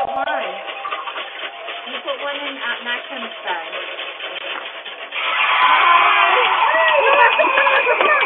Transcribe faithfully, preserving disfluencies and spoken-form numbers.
one. You put one in uh, Maxim's bag.